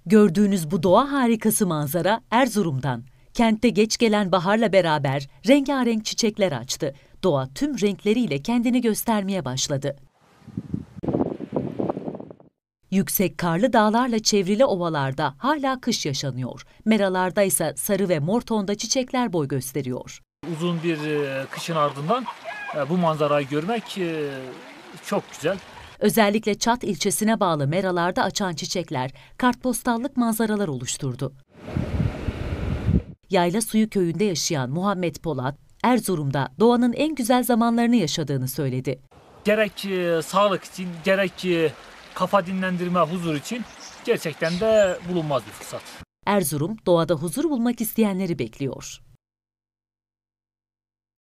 Gördüğünüz bu doğa harikası manzara Erzurum'dan. Kentte geç gelen baharla beraber rengarenk çiçekler açtı. Doğa tüm renkleriyle kendini göstermeye başladı. Yüksek karlı dağlarla çevrili ovalarda hala kış yaşanıyor. Meralarda ise sarı ve mor tonda çiçekler boy gösteriyor. Uzun bir kışın ardından bu manzarayı görmek çok güzel. Özellikle Çat ilçesine bağlı meralarda açan çiçekler kartpostallık manzaralar oluşturdu. Yayla Suyu köyünde yaşayan Muhammed Polat, Erzurum'da doğanın en güzel zamanlarını yaşadığını söyledi. Gerek sağlık için, gerek kafa dinlendirme, huzur için gerçekten de bulunmaz bir fırsat. Erzurum, doğada huzur bulmak isteyenleri bekliyor.